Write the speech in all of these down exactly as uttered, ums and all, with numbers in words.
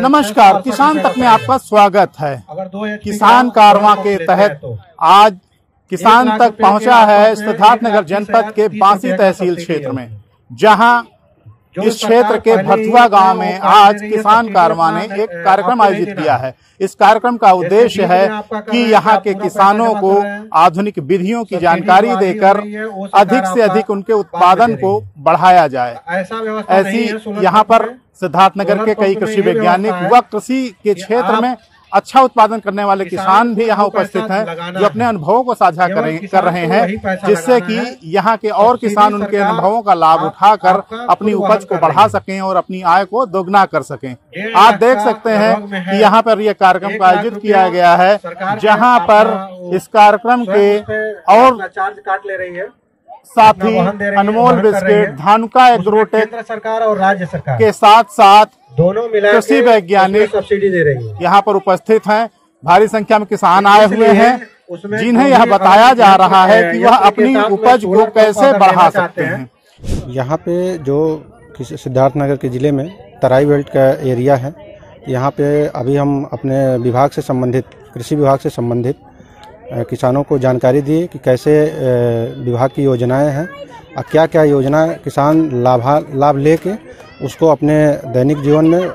नमस्कार, किसान तक में आपका स्वागत है। किसान कारवां के तहत आज किसान तक पहुंचा है सिद्धार्थनगर जनपद के बांसी तहसील क्षेत्र में, जहां इस क्षेत्र के भरथुआ गांव में आज किसान कारवां ने एक कार्यक्रम आयोजित किया है। इस कार्यक्रम का उद्देश्य है कि यहाँ के किसानों को आधुनिक विधियों की जानकारी देकर अधिक से अधिक उनके उत्पादन को बढ़ाया जाए। ऐसी यहाँ पर सिद्धार्थनगर के कई कृषि वैज्ञानिक व कृषि के क्षेत्र में अच्छा उत्पादन करने वाले किसान भी यहाँ उपस्थित हैं, जो अपने अनुभवों को साझा करें कर रहे हैं, जिससे कि यहाँ के और किसान उनके अनुभवों का लाभ उठाकर अपनी उपज को बढ़ा सकें और अपनी आय को दोगुना कर सकें। आप देख सकते हैं कि यहाँ पर यह कार्यक्रम का आयोजित किया गया है, जहाँ पर इस कार्यक्रम के और चार्ज काट ले रही है साथी अनमोल बिस्किट, धानुका एग्रोटेक सरकार और राज्य सरकार के साथ साथ दोनों मिला कृषि वैज्ञानिक सब्सिडी दे रही है। यहाँ पर उपस्थित हैं। भारी संख्या में किसान आए हुए हैं, जिन्हें यह बताया जा रहा है कि वह अपनी उपज को कैसे बढ़ा सकते हैं। यहाँ पे जो सिद्धार्थनगर के जिले में तराई बेल्ट का एरिया है, यहाँ पे अभी हम अपने विभाग से संबंधित कृषि विभाग से संबंधित किसानों को जानकारी दी कि कैसे विभाग की योजनाएं हैं और क्या क्या योजना किसान लाभा लाभ लेके उसको अपने दैनिक जीवन में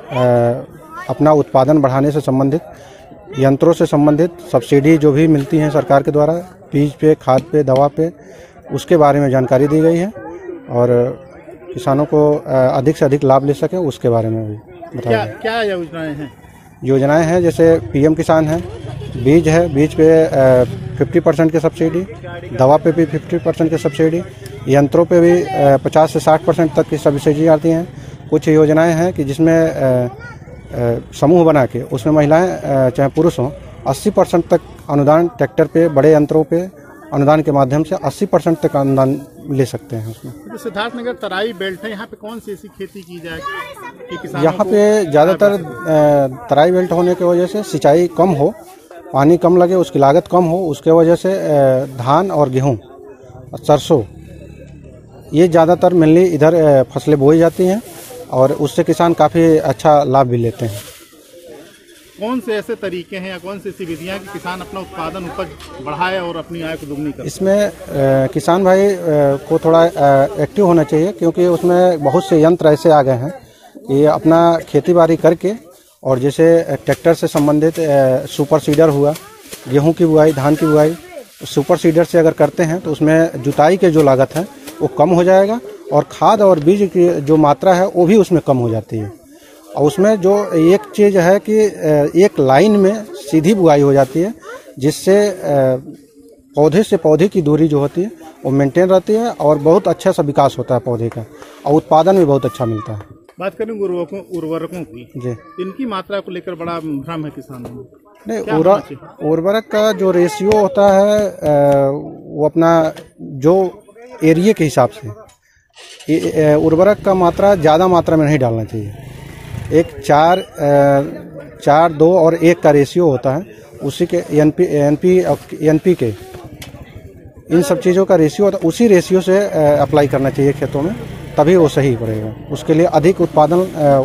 अपना उत्पादन बढ़ाने से संबंधित, यंत्रों से संबंधित सब्सिडी जो भी मिलती हैं सरकार के द्वारा, बीज पे, खाद पे, दवा पे, उसके बारे में जानकारी दी गई है और किसानों को अधिक से अधिक लाभ ले सकें उसके बारे में भी बताया। क्या क्या योजनाएं हैं? योजनाएं हैं जैसे पीएम किसान है, बीज है, बीज पे फिफ्टी परसेंट की सब्सिडी, दवा पे भी फिफ्टी परसेंट की सब्सिडी, यंत्रों पे भी पचास से साठ परसेंट तक की सब्सिडी आती हैं। कुछ योजनाएं हैं कि जिसमें समूह बना के उसमें महिलाएं चाहे पुरुष हों अस्सी परसेंट तक अनुदान, ट्रैक्टर पे, बड़े यंत्रों पे अनुदान के माध्यम से अस्सी परसेंट तक अनुदान ले सकते हैं उसमें। तो सिद्धार्थनगर तराई बेल्ट है, यहाँ पे कौन सी ऐसी खेती की जाए कि किसानों यहाँ पे ज़्यादातर तराई बेल्ट होने की वजह से सिंचाई कम हो, पानी कम लगे, उसकी लागत कम हो, उसके वजह से धान और गेहूँ और सरसों ये ज़्यादातर मेनली इधर फसलें बोई जाती हैं और उससे किसान काफ़ी अच्छा लाभ भी लेते हैं। कौन से ऐसे तरीके हैं या कौन सी ऐसी विधियाँ कि किसान अपना उत्पादन उपज बढ़ाए और अपनी आय को दुगनी करे? इसमें आ, किसान भाई आ, को थोड़ा आ, एक्टिव होना चाहिए, क्योंकि उसमें बहुत से यंत्र ऐसे आ गए हैं कि अपना खेती बाड़ी करके और जैसे ट्रैक्टर से संबंधित आ, सुपर सीडर हुआ, गेहूं की बुआई, धान की बुआई, सुपर सीडर से अगर करते हैं तो उसमें जुताई के जो लागत है वो कम हो जाएगा और खाद और बीज की जो मात्रा है वो भी उसमें कम हो जाती है। और उसमें जो एक चीज़ है कि एक लाइन में सीधी बुआई हो जाती है, जिससे पौधे से पौधे की दूरी जो होती है वो मेंटेन रहती है और बहुत अच्छा सा विकास होता है पौधे का और उत्पादन भी बहुत अच्छा मिलता है। बात करें उर्वरकों उर्वरकों की, जी, इनकी मात्रा को लेकर बड़ा भ्रम है किसानों में। नहीं, उर्वरक का जो रेशियो होता है वो अपना जो एरिया के हिसाब से उर्वरक का मात्रा ज़्यादा मात्रा में नहीं डालना चाहिए। एक चार चार दो और एक का रेशियो होता है, उसी के एनपी एनपी एनपी के इन सब चीज़ों का रेशियो होता है, उसी रेशियो से अप्लाई करना चाहिए खेतों में, तभी वो सही पड़ेगा। उसके लिए अधिक उत्पादन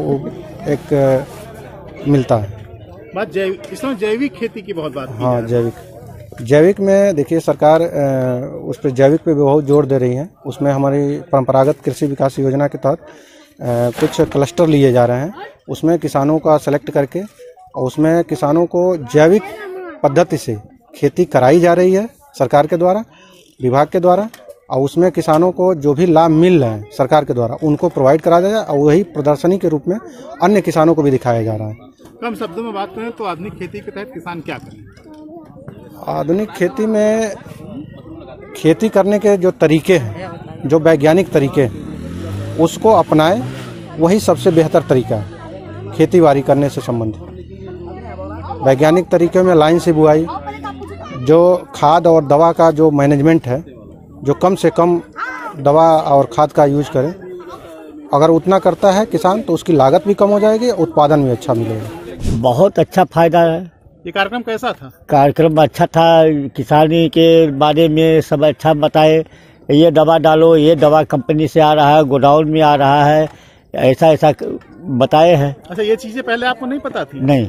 एक मिलता है। बात जैविक, इसमें जैविक खेती की बहुत बात। हाँ, जैविक जैविक में देखिए सरकार उस पर जैविक पे बहुत जोर दे रही है। उसमें हमारी परंपरागत कृषि विकास योजना के तहत कुछ क्लस्टर लिए जा रहे हैं, उसमें किसानों का सेलेक्ट करके और उसमें किसानों को जैविक पद्धति से खेती कराई जा रही है सरकार के द्वारा, विभाग के द्वारा, और उसमें किसानों को जो भी लाभ मिल रहे हैं सरकार के द्वारा उनको प्रोवाइड करा जाए और वही प्रदर्शनी के रूप में अन्य किसानों को भी दिखाया जा रहा है। कम शब्दों में बात करें तो आधुनिक खेती के तहत किसान क्या करें? आधुनिक खेती में खेती करने के जो तरीके हैं, जो वैज्ञानिक तरीके हैं, उसको अपनाएं, वही सबसे बेहतर तरीका है खेती बाड़ी करने से संबंधित। वैज्ञानिक तरीके में लाइन से बुआई, जो खाद और दवा का जो मैनेजमेंट है, जो कम से कम दवा और खाद का यूज करें, अगर उतना करता है किसान तो उसकी लागत भी कम हो जाएगी, उत्पादन भी अच्छा मिलेगा। बहुत अच्छा फायदा है। ये कार्यक्रम कैसा था? कार्यक्रम अच्छा था, किसानी के बारे में सब अच्छा बताए। ये दवा डालो, ये दवा कंपनी से आ रहा है, गोडाउन में आ रहा है, ऐसा ऐसा बताए हैं। अच्छा, ये चीजें पहले आपको नहीं पता थी? नहीं।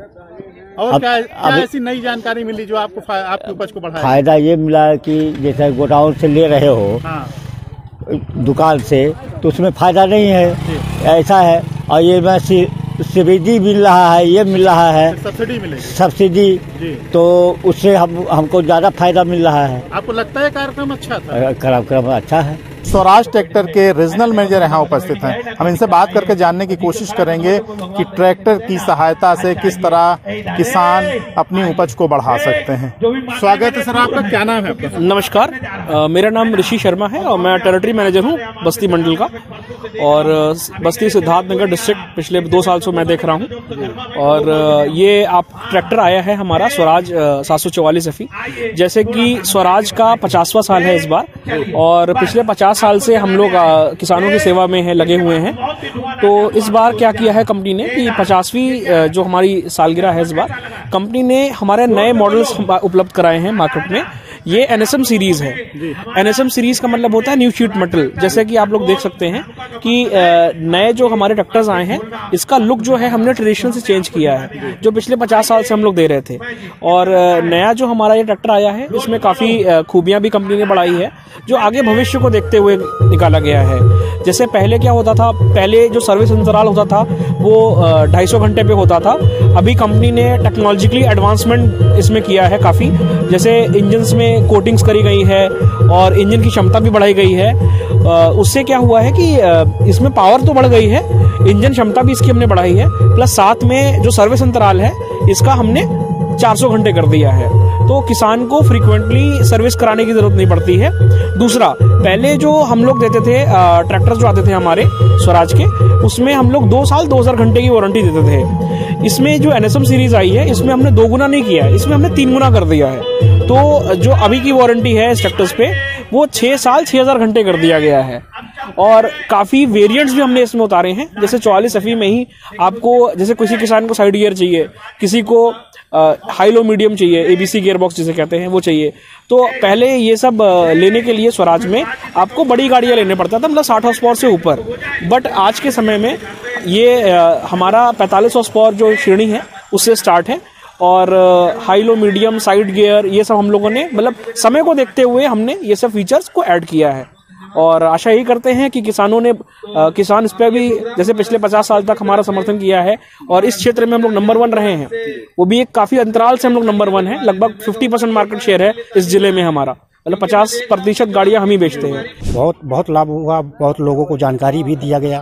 और अब, क्या, क्या अब, ऐसी नई जानकारी मिली जो आपको आपकी उपज को बढ़ाया? फायदा ये मिला कि जैसे गोडाउन से ले रहे हो, हाँ, दुकान से, तो उसमें फायदा नहीं है, ऐसा है। और ये मैं सब्सिडी मिल रहा है, ये मिल रहा है, सब्सिडी मिलेगी, सब्सिडी, तो उससे हम हमको ज्यादा फायदा मिल रहा है। आपको लगता है कार्यक्रम अच्छा था? कार्यक्रम अच्छा है। स्वराज ट्रैक्टर के रीजनल मैनेजर यहाँ उपस्थित हैं। हम इनसे बात करके जानने की कोशिश करेंगे कि ट्रैक्टर की सहायता से किस तरह किसान अपनी उपज को बढ़ा सकते हैं। स्वागत है सर आपका, क्या नाम है आपका? नमस्कार, आ, मेरा नाम ऋषि शर्मा है और मैं टेरिटरी मैनेजर हूँ बस्ती मंडल का, और बस्ती सिद्धार्थनगर डिस्ट्रिक्ट पिछले दो साल से मैं देख रहा हूँ। और ये आप ट्रैक्टर आया है हमारा स्वराज सात सौ चौवालीस एफ ई, जैसे कि स्वराज का पचासवां साल है इस बार, और पिछले पचास साल से हम लोग किसानों की सेवा में है लगे हुए हैं। तो इस बार क्या किया है कंपनी ने कि पचासवीं जो हमारी सालगिरह है इस बार, कंपनी ने हमारे नए मॉडल्स उपलब्ध कराए हैं मार्केट में। ये एन एस एम सीरीज है। एन एस एम सीरीज का मतलब होता है न्यू शीट मेटल। जैसे कि आप लोग देख सकते हैं कि नए जो हमारे ट्रैक्टर्स आए हैं, इसका लुक जो है हमने ट्रेडिशनल से चेंज किया है, जो पिछले पचास साल से हम लोग दे रहे थे। और नया जो हमारा ये ट्रैक्टर आया है, इसमें काफी खूबियां भी कंपनी ने बढ़ाई है, जो आगे भविष्य को देखते हुए निकाला गया है। जैसे पहले क्या होता था, पहले जो सर्विस अंतराल होता था वो ढाई सौ घंटे पे होता था। अभी कंपनी ने टेक्नोलॉजिकली एडवांसमेंट इसमें किया है काफी। जैसे इंजन्स में कोटिंग्स करी गई है और इंजन की क्षमता भी बढ़ाई गई है। उससे क्या हुआ है कि इसमें पावर तो बढ़ गई है, इंजन क्षमता भी इसकी हमने बढ़ाई है, प्लस साथ में जो सर्विस अंतराल है इसका हमने चार सौ घंटे कर दिया है। तो किसान को फ्रीक्वेंटली सर्विस कराने की जरूरत नहीं पड़ती है। दूसरा, पहले जो हम लोग देते थे ट्रैक्टर जो आते थे हमारे स्वराज के, उसमें हम लोग दो साल दो हजार घंटे की वारंटी देते थे। इसमें जो एन एस एम सीरीज आई है, इसमें हमने दो गुना नहीं किया है, इसमें हमने तीन गुना कर दिया है। तो जो अभी की वारंटी है इस ट्रैक्टर्स पे, वो छह साल छह हजार घंटे कर दिया गया है। और काफी वेरिएंट्स भी हमने इसमें उतारे हैं। जैसे चौवालीस एफ ई में ही आपको, जैसे किसी किसान को साइड गियर चाहिए, किसी को हाई लो मीडियम चाहिए, एबीसी गियर बॉक्स जिसे कहते हैं वो चाहिए। तो पहले ये सब लेने के लिए स्वराज में आपको बड़ी गाड़ियां लेने पड़ता था, मतलब साठ हॉर्स पावर से ऊपर। बट आज के समय में ये हमारा पैंतालीस हॉर्स पावर जो श्रेणी है उससे स्टार्ट है। और high low medium side gear ये सब हम लोगों ने, मतलब समय को देखते हुए हमने ये सब फीचर्स को ऐड किया है। और आशा यही करते हैं कि किसानों ने आ, किसान इस पे भी जैसे पिछले पचास साल तक हमारा समर्थन किया है, और इस क्षेत्र में हम लोग नंबर वन रहे हैं। वो भी एक काफी अंतराल से हम लोग नंबर वन है। लगभग पचास परसेंट मार्केट शेयर है इस जिले में हमारा, मतलब पचास प्रतिशत गाड़ियां हम ही बेचते हैं। बहुत बहुत लाभ हुआ, बहुत लोगों को जानकारी भी दिया गया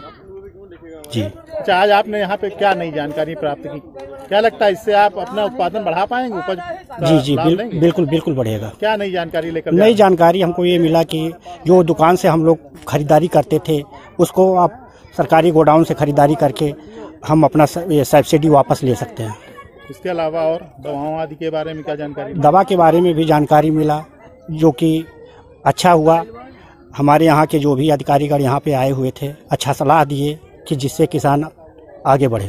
जी। अच्छा, आज आपने यहाँ पे क्या नई जानकारी प्राप्त की? क्या लगता है इससे आप अपना उत्पादन बढ़ा पाएंगे, उपज? जी जी बिल, बिल्कुल बिल्कुल बढ़ेगा। क्या नई जानकारी लेकर? नई जानकारी हमको ये मिला कि जो दुकान से हम लोग खरीदारी करते थे, उसको आप सरकारी गोडाउन से खरीदारी करके हम अपना सब्सिडी वापस ले सकते हैं। इसके अलावा और दवाओं आदि के बारे में क्या जानकारी? दवा के बारे में भी जानकारी मिला, जो कि अच्छा हुआ। हमारे यहाँ के जो भी अधिकारीगण यहाँ पे आए हुए थे, अच्छा सलाह दिए कि जिससे किसान आगे बढ़े,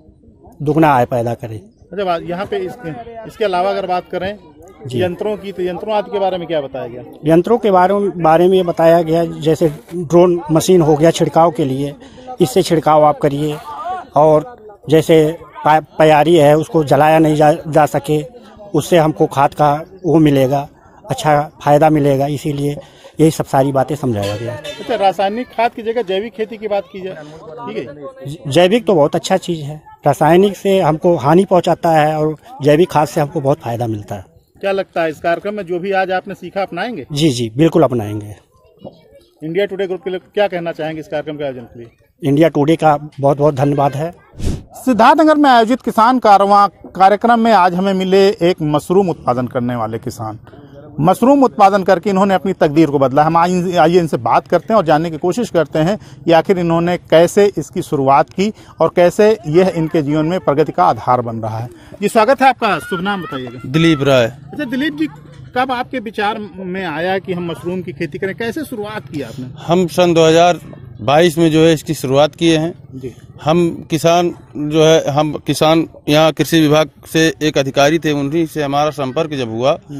दुगना आय पैदा करे। अच्छा, यहाँ पे इसके, इसके अलावा अगर बात करें यंत्रों की, तो यंत्रों आदि के बारे में क्या बताया गया? यंत्रों के बारे में बारे में ये बताया गया, जैसे ड्रोन मशीन हो गया छिड़काव के लिए, इससे छिड़काव आप करिए। और जैसे प्यारी है, उसको जलाया नहीं जा, जा सके, उससे हमको खाद का वो मिलेगा, अच्छा फायदा मिलेगा। इसीलिए यही सब सारी बातें समझाया गया। अच्छा, रासायनिक खाद की जगह जैविक खेती की बात की जाए, ठीक है? जैविक तो बहुत अच्छा चीज है। रासायनिक से हमको हानि पहुंचाता है और जैविक खाद से हमको बहुत फायदा मिलता है। क्या लगता है इस कार्यक्रम में जो भी आज आपने सीखा अपनाएंगे? जी जी बिल्कुल अपनाएंगे। इंडिया टुडे ग्रुप के लिए क्या कहना चाहेंगे इस कार्यक्रम के आयोजन के लिए? इंडिया टुडे का बहुत बहुत धन्यवाद है। सिद्धार्थनगर में आयोजित किसान कारवां कार्यक्रम में आज हमें मिले एक मशरूम उत्पादन करने वाले किसान। मशरूम उत्पादन करके इन्होंने अपनी तकदीर को बदला। हम आइए इनसे बात करते हैं और जानने की कोशिश करते हैं कि आखिर इन्होंने कैसे इसकी शुरुआत की और कैसे यह इनके जीवन में प्रगति का आधार बन रहा है। जी, स्वागत है आपका। शुभ नाम बताइएगा। दिलीप राय। अच्छा दिलीप जी, कब आपके विचार में आया कि हम मशरूम की खेती करें? कैसे शुरुआत की आपने? हम सन दो हज़ार बाईस में जो है इसकी शुरुआत किए हैं जी। हम किसान जो है, हम किसान यहाँ कृषि विभाग से एक अधिकारी थे, उन्हीं से हमारा संपर्क जब हुआ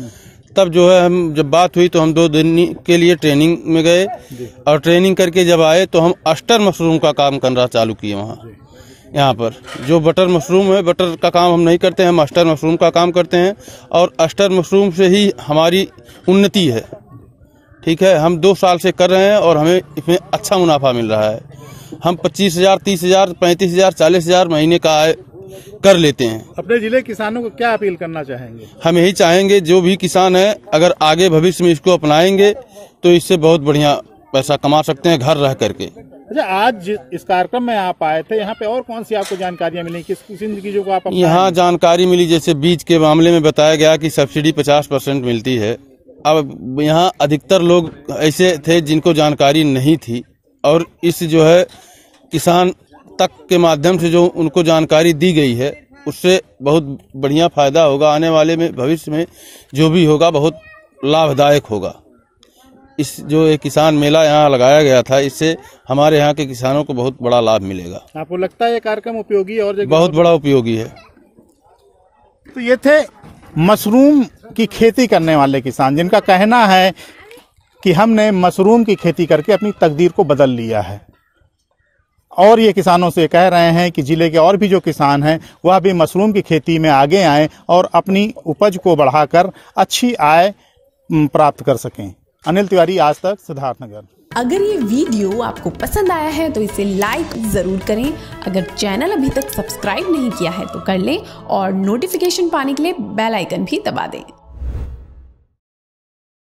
तब जो है हम जब बात हुई तो हम दो दिन के लिए ट्रेनिंग में गए और ट्रेनिंग करके जब आए तो हम अस्टर मशरूम का काम करना चालू किए वहाँ। यहाँ पर जो बटर मशरूम है, बटर का काम हम नहीं करते हैं, हम अस्टर मशरूम का काम करते हैं और अस्टर मशरूम से ही हमारी उन्नति है। ठीक है, हम दो साल से कर रहे हैं और हमें इसमें अच्छा मुनाफा मिल रहा है। हम पच्चीस हजार तीस हजार पैंतीस हजार चालीस हजार महीने का आय कर लेते हैं। अपने जिले किसानों को क्या अपील करना चाहेंगे? हम यही चाहेंगे जो भी किसान है अगर आगे भविष्य में इसको अपनाएंगे तो इससे बहुत बढ़िया पैसा कमा सकते हैं घर रह करके। अच्छा, आज इस कार्यक्रम में आप आए थे, यहाँ पे और कौन सी आपको जानकारियाँ मिली, किस किस्म की चीजों को आप? यहाँ जानकारी मिली, जैसे बीज के मामले में बताया गया कि सब्सिडी पचास परसेंट मिलती है। अब यहाँ अधिकतर लोग ऐसे थे जिनको जानकारी नहीं थी और इस जो है किसान तक के माध्यम से जो उनको जानकारी दी गई है उससे बहुत बढ़िया फायदा होगा। आने वाले में भविष्य में जो भी होगा बहुत लाभदायक होगा। इस जो एक किसान मेला यहाँ लगाया गया था, इससे हमारे यहाँ के किसानों को बहुत बड़ा लाभ मिलेगा। आपको लगता है ये कार्यक्रम उपयोगी और बहुत बड़ा उपयोगी है? तो ये थे मशरूम की खेती करने वाले किसान जिनका कहना है कि हमने मशरूम की खेती करके अपनी तकदीर को बदल लिया है। और ये किसानों से कह रहे हैं कि जिले के और भी जो किसान हैं वह भी मशरूम की खेती में आगे आएं और अपनी उपज को बढ़ाकर अच्छी आय प्राप्त कर सकें। अनिल तिवारी, आज तक, सिद्धार्थनगर। अगर ये वीडियो आपको पसंद आया है तो इसे लाइक जरूर करें। अगर चैनल अभी तक सब्सक्राइब नहीं किया है तो कर लें और नोटिफिकेशन पाने के लिए बेल आइकन भी दबा दें।